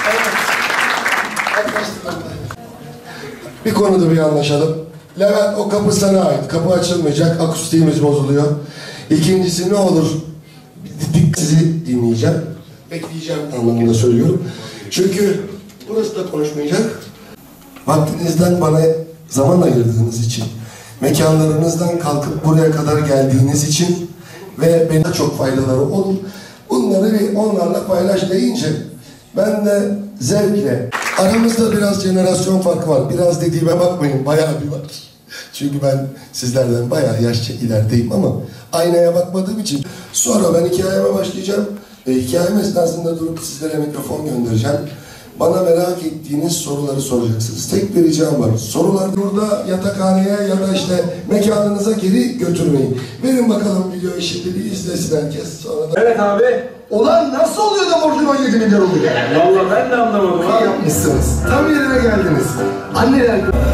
Bir konuda bir anlaşalım. Levent, o kapı sana ait. Kapı açılmayacak, akustiğimiz bozuluyor. İkincisi, ne olur sizi dinleyeceğim, bekleyeceğim anlamında söylüyorum. Çünkü burası da konuşmayacak. Vaktinizden bana zaman ayırdığınız için, mekanlarınızdan kalkıp buraya kadar geldiğiniz için ve bana çok faydaları olur. Bunları bir onlarla paylaş deyince ben de zevkle. Aramızda biraz jenerasyon farkı var. Biraz dediğime bakmayın, bayağı bir var. Çünkü ben sizlerden bayağı yaşça ilerideyim ama aynaya bakmadığım için. Sonra ben hikayeme başlayacağım. Hikayem esnasında durup sizlere mikrofon göndereceğim. Bana merak ettiğiniz soruları soracaksınız. Tek bir ricam var. Soruları burada yatakhaneye ya da işte mekanınıza geri götürmeyin. Verin bakalım videoyu, şimdi bir izlesin herkes. Sonra da... Evet abi. Ulan nasıl oluyor da borcun 17 milyar oluyor? Vallahi ben de anlamadım abi. Yapmışsınız. Tam yerine geldiniz. Anneler...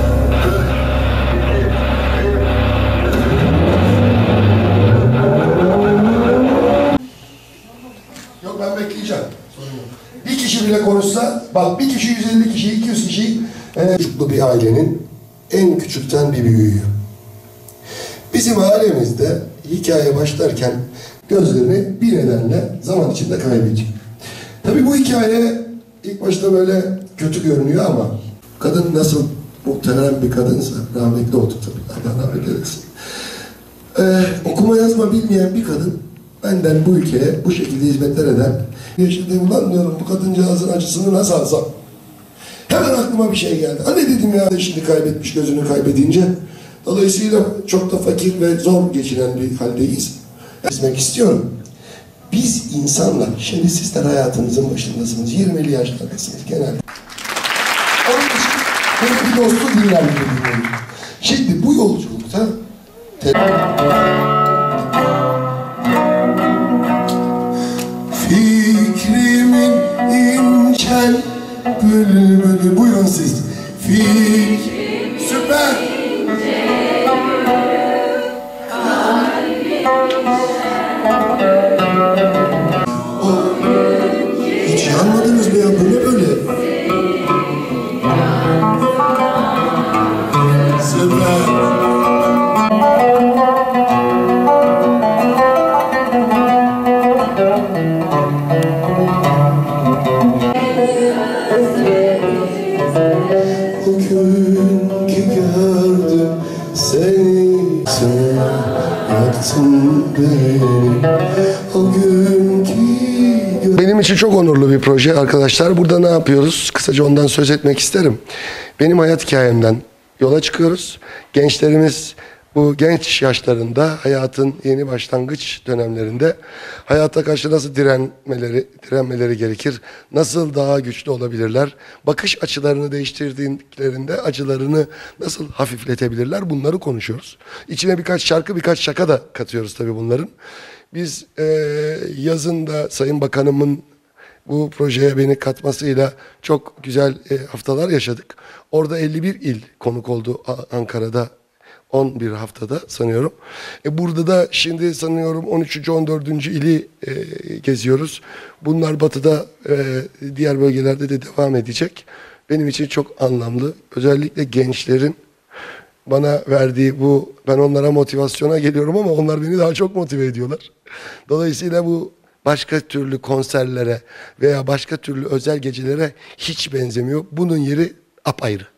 Yok, ben bekleyeceğim. Bir kişi bile konuşsa, bak bir kişi 150 kişi, 200 kişi çocuklu bir ailenin en küçükten bir büyüğü. Bizim ailemizde hikaye başlarken gözlerini bir nedenle zaman içinde kaybediyor. Tabii bu hikaye ilk başta böyle kötü görünüyor ama kadın nasıl muhterem bir kadınsa, rahmetli oldu tabii, Allah rahmet eylesin. Okuma yazma bilmeyen bir kadın benden bu ülkeye bu şekilde hizmetler eden, şimdi ulan diyorum bu kadıncağızın acısını nasıl alsam? Hemen aklıma bir şey geldi. Hani dedim ya, şimdi kaybetmiş, gözünü kaybedince. Dolayısıyla çok da fakir ve zor geçinen bir haldeyiz. Hizmet istiyorum. Biz insanlar, şimdi sizler hayatınızın başındasınız, 20'li yaşlardasınız genelde. Onun için böyle bir dostu dinlendirelim. Şimdi bu yolculukta fikrimin incel bülbülü, buyurun siz. Süper. Hiç yanmadınız mı ya? Bu ne böyle? Süper. Bugünkü gördüm seni, yaktın beni. O günkü benim için çok onurlu bir proje arkadaşlar. Burada ne yapıyoruz? Kısaca ondan söz etmek isterim. Benim hayat hikayemden yola çıkıyoruz. Gençlerimiz bu genç yaşlarında, hayatın yeni başlangıç dönemlerinde hayata karşı nasıl direnmeleri gerekir, nasıl daha güçlü olabilirler, bakış açılarını değiştirdiklerinde acılarını nasıl hafifletebilirler, bunları konuşuyoruz. İçine birkaç şarkı, birkaç şaka da katıyoruz tabii bunların. Biz yazın da Sayın Bakanımın bu projeye beni katmasıyla çok güzel haftalar yaşadık. Orada 51 il konuk oldu Ankara'da. 11 haftada sanıyorum. Burada da şimdi sanıyorum 13. 14. ili geziyoruz. Bunlar batıda, diğer bölgelerde de devam edecek. Benim için çok anlamlı. Özellikle gençlerin bana verdiği bu, ben onlara motivasyona geliyorum ama onlar beni daha çok motive ediyorlar. Dolayısıyla bu başka türlü konserlere veya başka türlü özel gecelere hiç benzemiyor. Bunun yeri apayrı.